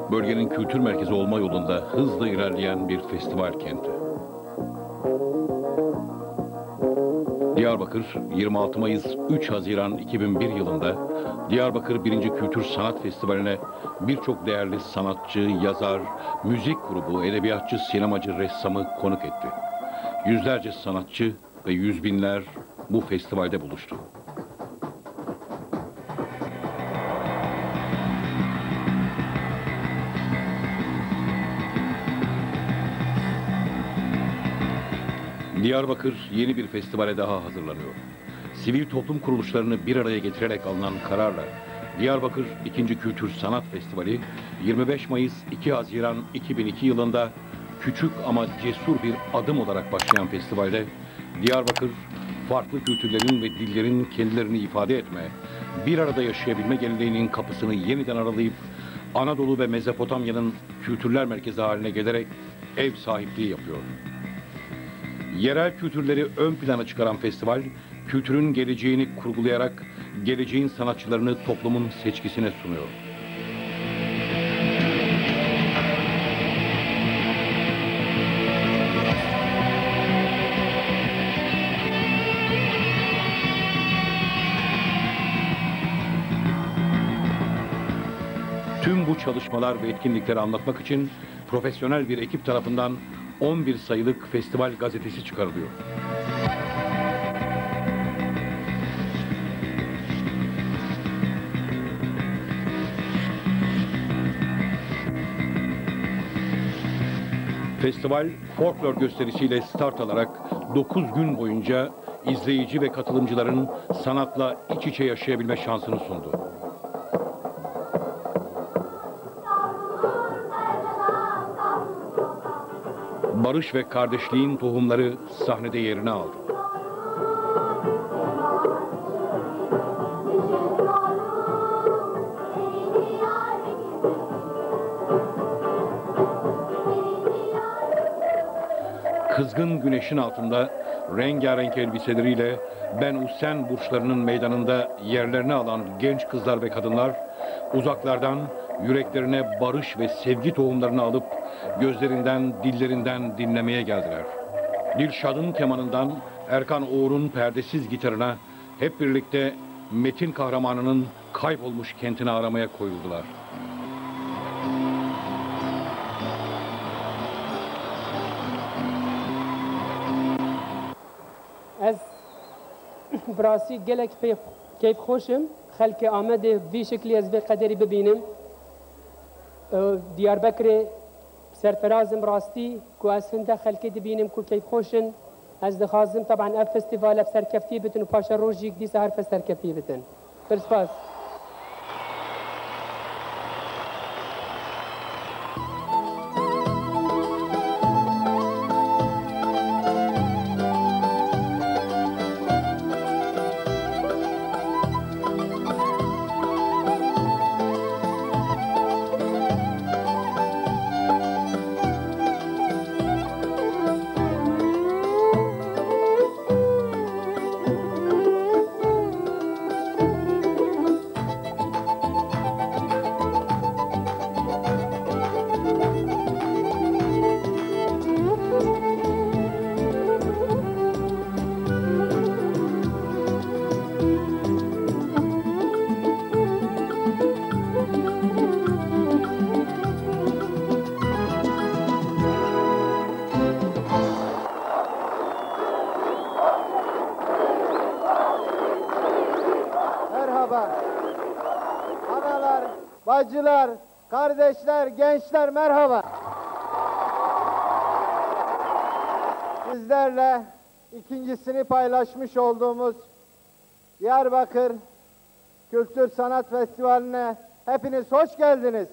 Bölgenin kültür merkezi olma yolunda hızla ilerleyen bir festival kenti. Diyarbakır, 26 Mayıs 3 Haziran 2001 yılında Diyarbakır 1. Kültür Sanat Festivali'ne birçok değerli sanatçı, yazar, müzik grubu, edebiyatçı, sinemacı, ressamı konuk etti. Yüzlerce sanatçı ve yüz binler bu festivalde buluştu. Diyarbakır yeni bir festivale daha hazırlanıyor. Sivil toplum kuruluşlarını bir araya getirerek alınan kararla Diyarbakır 2. Kültür Sanat Festivali 25 Mayıs 2 Haziran 2002 yılında küçük ama cesur bir adım olarak başlayan festivalde Diyarbakır farklı kültürlerin ve dillerin kendilerini ifade etme, bir arada yaşayabilme geleneğinin kapısını yeniden aralayıp Anadolu ve Mezopotamya'nın kültürler merkezi haline gelerek ev sahipliği yapıyor. Yerel kültürleri ön plana çıkaran festival, kültürün geleceğini kurgulayarak geleceğin sanatçılarını toplumun seçkisine sunuyor. Tüm bu çalışmalar ve etkinlikleri anlatmak için profesyonel bir ekip tarafından 11 sayılık festival gazetesi çıkarılıyor. Festival, folklor gösterisiyle start alarak 9 gün boyunca izleyici ve katılımcıların sanatla iç içe yaşayabilme şansını sundu. Barış ve kardeşliğin tohumları sahnede yerini aldı. Kızgın güneşin altında rengarenk elbiseleriyle Ben Hüseyin burçlarının meydanında yerlerini alan genç kızlar ve kadınlar uzaklardan yüreklerine barış ve sevgi tohumlarını alıp gözlerinden, dillerinden dinlemeye geldiler. Dilşad'ın kemanından Erkan Oğur'un perdesiz gitarına hep birlikte Metin kahramanının kaybolmuş kentini aramaya koyuldular. Ez براسي gelek keyif خوشم خلق آمده وی شکلی از به قدری ببینم دیاربکر سرفرازم راستی کو از هنده خلقی دبینم کو کیف خوشن از دخوازم طبعا اف فستیوال اف سرکفتی بتن و پاشا روژیک دی سهر سرکفتی بتن برسپاس Analar, bacılar, kardeşler, gençler merhaba. Sizlerle ikincisini paylaşmış olduğumuz Diyarbakır Kültür Sanat Festivali'ne hepiniz hoş geldiniz.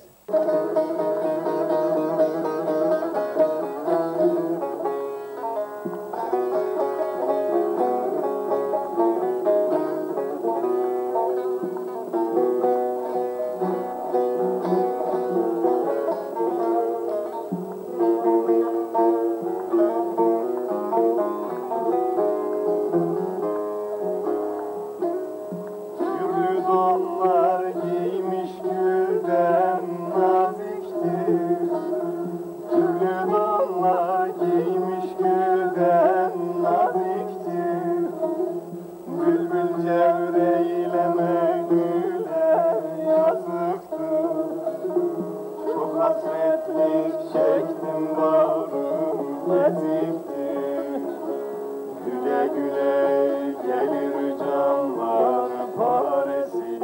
Gürlü donlar giymiş gülden nazik Türlü donlar giymiş gülden naziktir. Bülbül cevreyleme güle yazıktır. Çok hasretlik çektim bağrım eziktir. Güle güle gelir canlar paresi.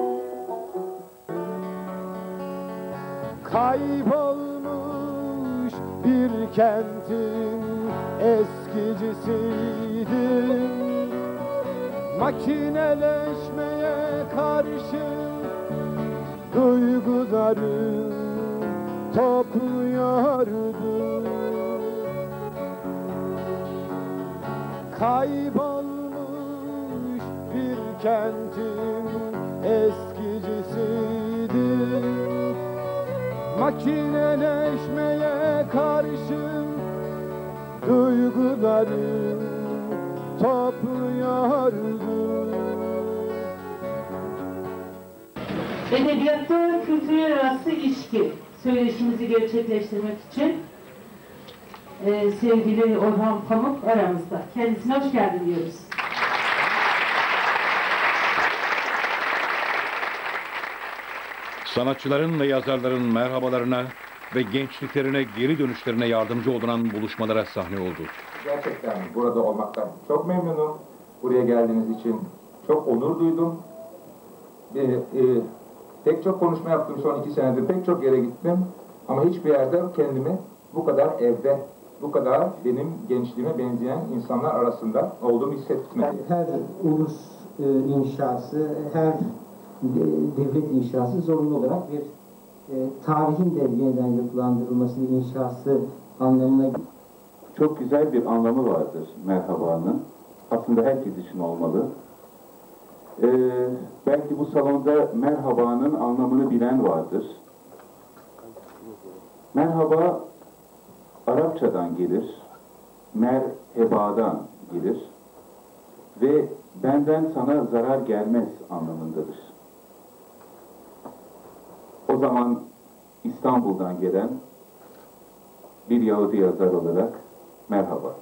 Kaybolmuş bir kentin eskicisiydim. Makineleşmeye karşı duyguları topluyordu. Kaybolmuş bir kentin eskicisiydim. Makineleşmeye karşı duyguları topluyordu. Edebiyatta kültürel arası ilişki söyleşimizi gerçekleştirmek için sevgili Orhan Pamuk aramızda. Kendisine hoş geldin diyoruz. Sanatçıların ve yazarların merhabalarına ve gençliklerine geri dönüşlerine yardımcı olan buluşmalara sahne oldu. Gerçekten burada olmaktan çok memnunum. Buraya geldiğiniz için çok onur duydum. Pek çok konuşma yaptım son 2 senedir, pek çok yere gittim. Ama hiçbir yerde kendimi bu kadar evde, bu kadar benim gençliğime benzeyen insanlar arasında olduğumu hissetmedim. Her ulus inşası, her devlet inşası zorunlu olarak bir tarihin de yeniden yapılandırılması, inşası anlamına. Çok güzel bir anlamı vardır merhabanın. Aslında herkes için olmalı. Belki bu salonda merhabanın anlamını bilen vardır. Merhaba Arapçadan gelir, merhebadan gelir ve benden sana zarar gelmez anlamındadır. O zaman İstanbul'dan gelen bir Yahudi yazar olarak merhaba.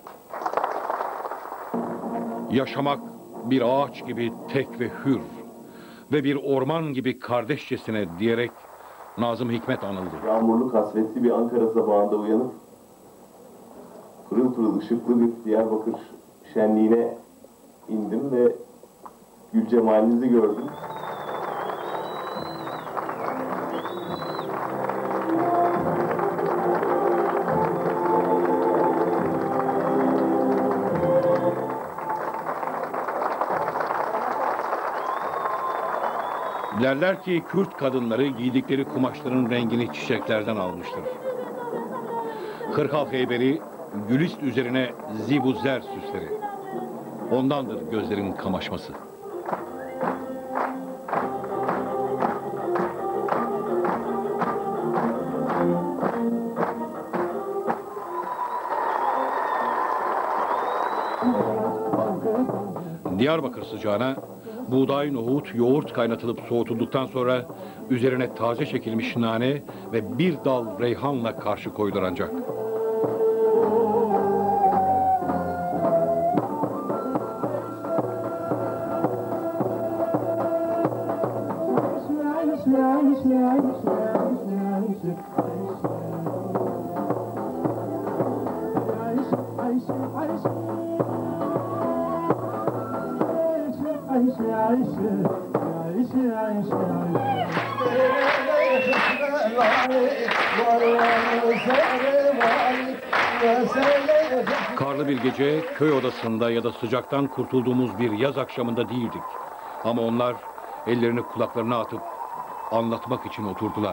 Yaşamak bir ağaç gibi tek ve hür ve bir orman gibi kardeşçesine diyerek Nazım Hikmet anıldı. Yağmurlu kasvetli bir Ankara sabahında uyanıp pırıl pırıl ışıklı bir Diyarbakır şenliğine indim ve gül cemalinizi gördüm. Derler ki Kürt kadınları giydikleri kumaşların rengini çiçeklerden almıştır. Kırkal heyberi, gülist üzerine zibuzer süsleri. Ondandır gözlerin kamaşması. Diyarbakır sıcağına buğday, nohut, yoğurt kaynatılıp soğutulduktan sonra üzerine taze çekilmiş nane ve bir dal reyhanla karşı koyulacak. Karlı bir gece köy odasında ya da sıcaktan kurtulduğumuz bir yaz akşamında değildik. Ama onlar ellerini kulaklarına atıp anlatmak için oturdular.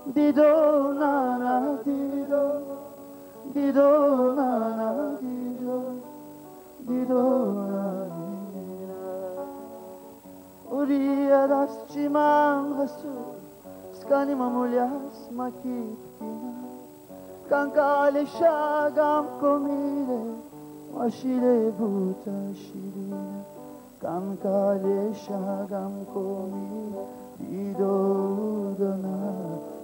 Dido nana dido, dido nana dido, dido nana. Uria das ciman hasu, skani mamulias makipina, kankale shagam komile, mashile buta shirina, kankale shagam komile, dido dona.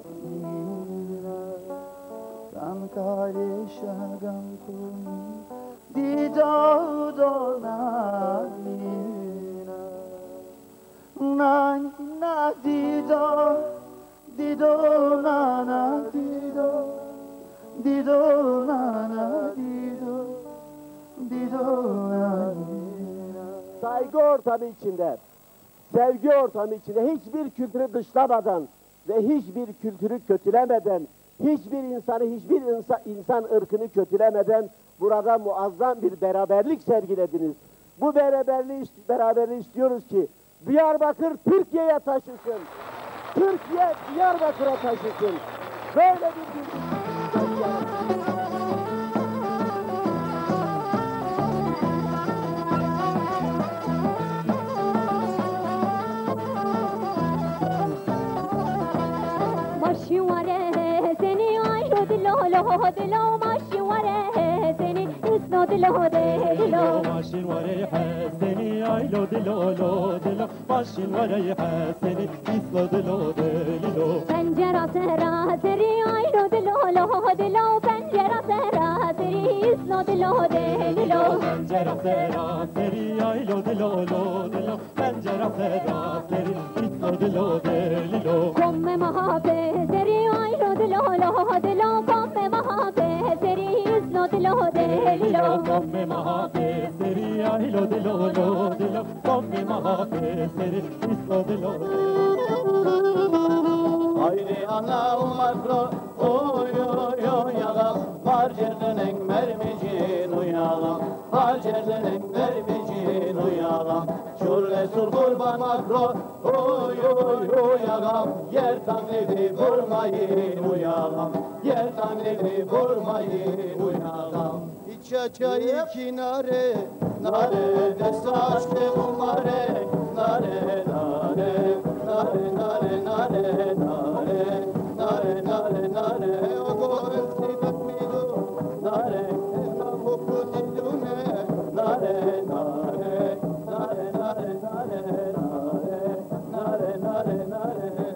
Kankale shagam kumi dido dona nina na dido dido na dido dido na dido dido na saygı ortamı içinde, sevgi ortamı içinde hiçbir kültürü dışlamadan ve hiçbir kültürü kötülemeden, hiçbir insanı, hiçbir insan ırkını kötülemeden burada muazzam bir beraberlik sergilediniz. Bu beraberliği istiyoruz ki Diyarbakır Türkiye'ye taşısın. Türkiye Diyarbakır'a taşısın. Böyle bir Maşivare seni ayrı dilo dilo maşivare seni isno dilo dilo maşivare seni ayrı dilo dilo maşivare seni isno dilo dilo pencere sera seri ayrı dilo dilo pencere sera seri isno dilo dilo pencere sera seri ayrı dilo dilo pencere sera seri isno dilo dilo come mahabe seri ayrı dilo come mahabe seri isno dilo dilo come mahabe seri ayrı dilo come mahabe seri isno dilo Haydi ana umakro oy oy oy yağam Harcerlenek mermicin uyağam Harcerlenek mermicin uyağam Şurle sur kurban makro oy oy oy yağam Yer tanrıdı vurmayın uyağam Yer tanrıdı vurmayın uyağam İç çayı kinare nare de saçlı umare nare nare nare nare nare nare nare nare nare o gosti takmidu nare na hukku dilume nare nare nare nare nare nare nare nare nare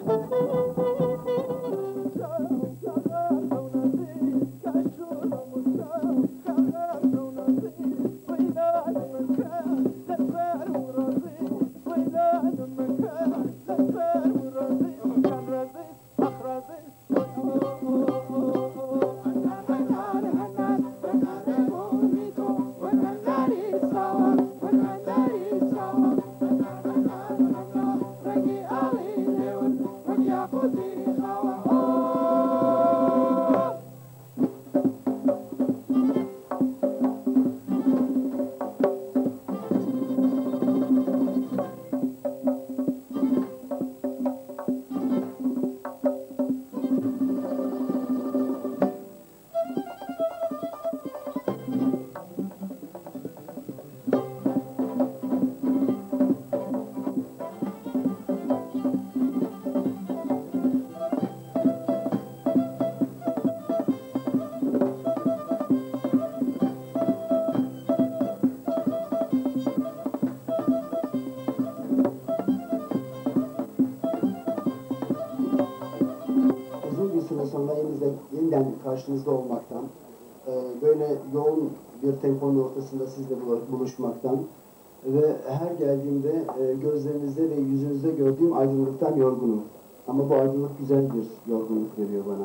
Yeniden karşınızda olmaktan, böyle yoğun bir temponun ortasında sizle buluşmaktan ve her geldiğimde gözlerinizde ve yüzünüzde gördüğüm aydınlıktan yorgunum. Ama bu aydınlık güzel bir yorgunluk veriyor bana.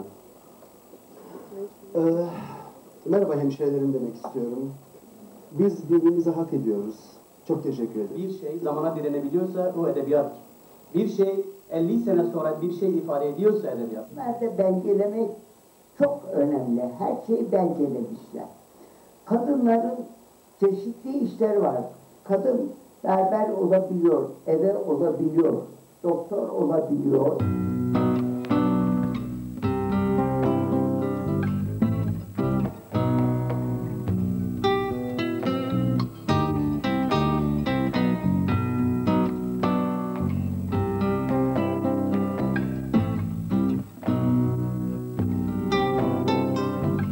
Merhaba hemşehrilerim demek istiyorum. Biz birbirimizi hak ediyoruz. Çok teşekkür ederim. Bir şey zamana direnebiliyorsa o edebiyattır. Bir şey 50 sene sonra bir şey ifade ediyorsa edebiyat. Nerede belgelemek çok önemli. Her şeyi belgelemişler. Kadınların çeşitli işleri var. Kadın berber olabiliyor, eve olabiliyor, doktor olabiliyor.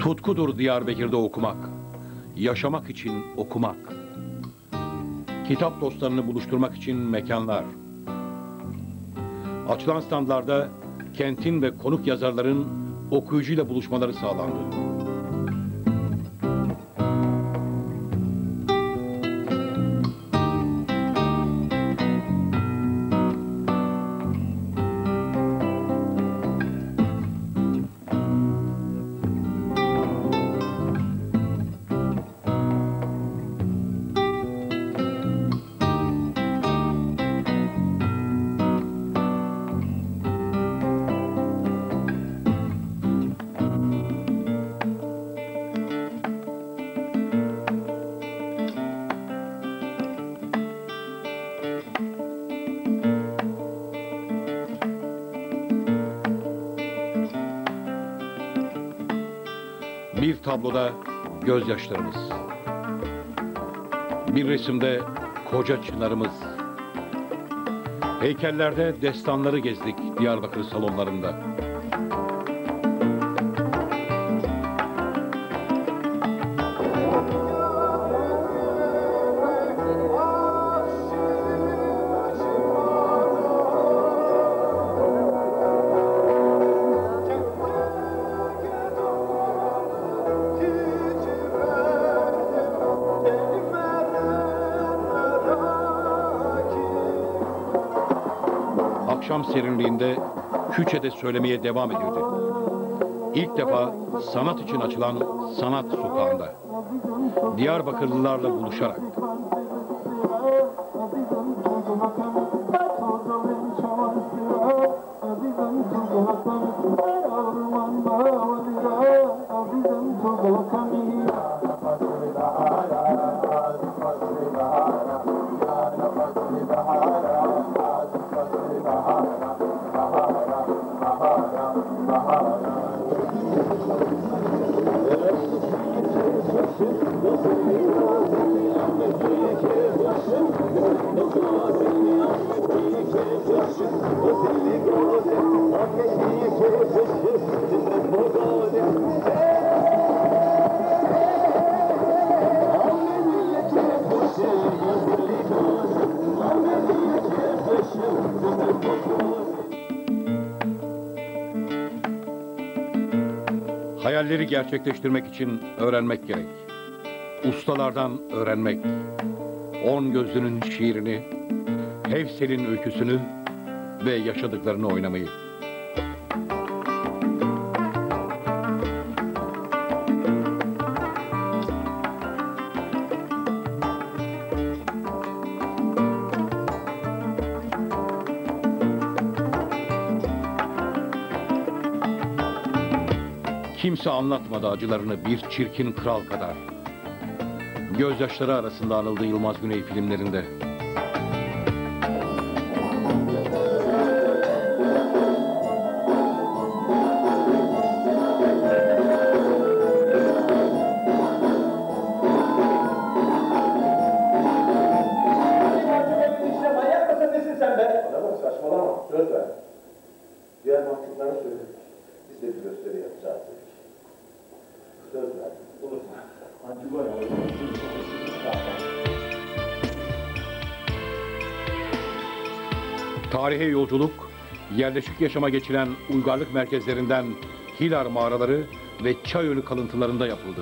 Tutkudur Diyarbakır'da okumak, yaşamak için okumak. Kitap dostlarını buluşturmak için mekanlar. Açılan standlarda kentin ve konuk yazarların okuyucuyla buluşmaları sağlandı. Bir tabloda gözyaşlarımız, bir resimde koca çınarımız, heykellerde destanları gezdik Diyarbakır salonlarında. Akşam serinliğinde Küçe'de söylemeye devam edildi. İlk defa sanat için açılan sanat sokağında. Diyarbakırlılarla buluşarak. Hayalleri gerçekleştirmek için öğrenmek gerek. Ustalardan öğrenmek. On Gözlü'nün şiirini, Hevsel'in öyküsünü ve yaşadıklarını oynamayı. Kimse anlatmadı acılarını bir çirkin kral kadar. Gözyaşları arasında anıldı Yılmaz Güney filmlerinde. Manyak mısın nesin sen be? Adamım saçmalama, söz ver. Diğer mahkumlara söyledik. Biz de bir gösteri yapacağız dedik. Söz verdik, unutma. Hadi bu Tarihe yolculuk, yerleşik yaşama geçilen uygarlık merkezlerinden Hilar mağaraları ve Çayönü kalıntılarında yapıldı.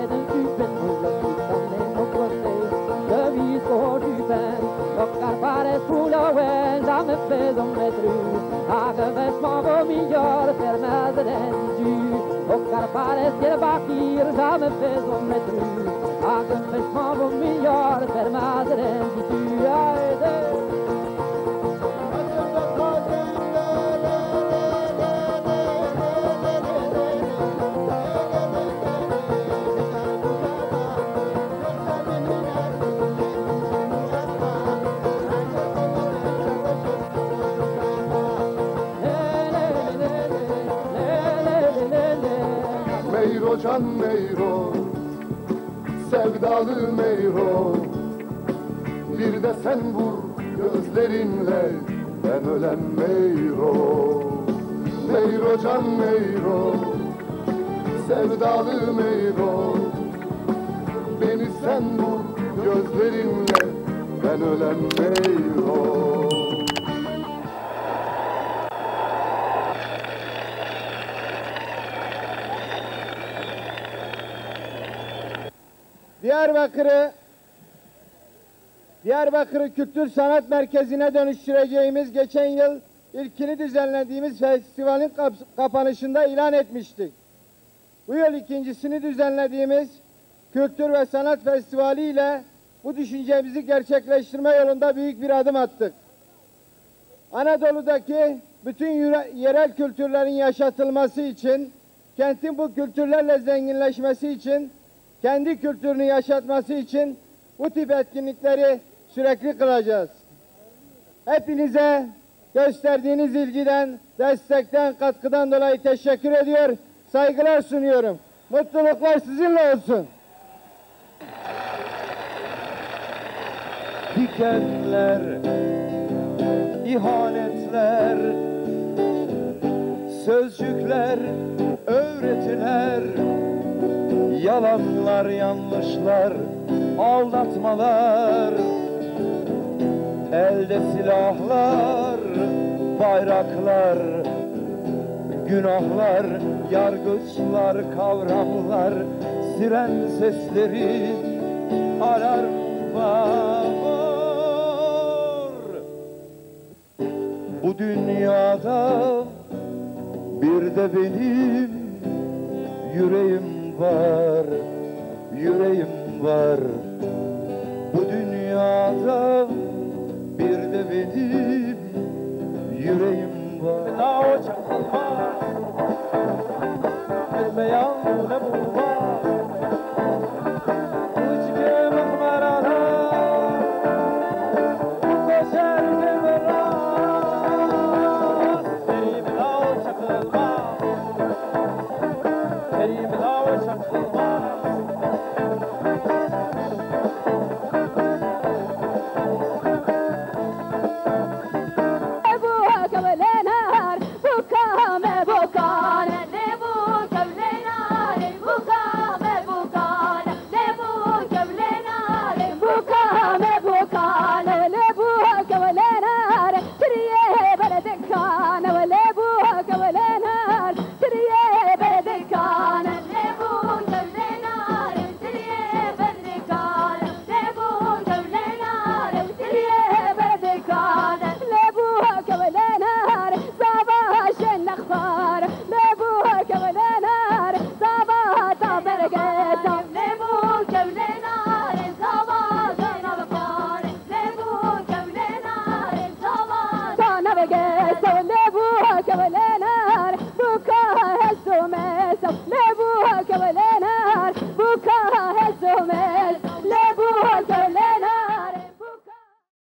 Para Foulaouin, jamais fait on metru. Agavesman vos miglior per mazeren du. O carpales che bakir, jamais fait on metru. Agavesman vos miglior per mazeren du. Meyro can meyro, sevdalı meyro. Bir de sen vur gözlerinle, ben ölen meyro. Meyro can meyro, sevdalı meyro. Beni sen vur gözlerinle, ben ölen meyro. Diyarbakır'ı Kültür Sanat Merkezi'ne dönüştüreceğimiz geçen yıl ilkini düzenlediğimiz festivalin kapanışında ilan etmiştik. Bu yıl ikincisini düzenlediğimiz Kültür ve Sanat Festivali ile bu düşüncemizi gerçekleştirme yolunda büyük bir adım attık. Anadolu'daki bütün yerel kültürlerin yaşatılması için, kentin bu kültürlerle zenginleşmesi için, kendi kültürünü yaşatması için bu tip etkinlikleri sürekli kılacağız. Hepinize gösterdiğiniz ilgiden, destekten, katkıdan dolayı teşekkür ediyor, saygılar sunuyorum. Mutluluklar sizinle olsun. Dikenler, ihanetler, sözcükler, öğretiler, yalanlar, yanlışlar, aldatmalar, elde silahlar, bayraklar, günahlar, yargıçlar, kavramlar, siren sesleri, alarm var. Bu dünyada bir de benim yüreğim var, yüreğim var. Bu dünyada bir de benim yüreğim var.